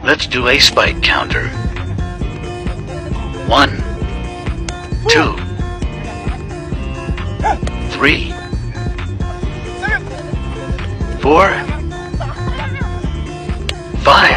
Let's do a spike counter. 1, 2, 3, 4, 5.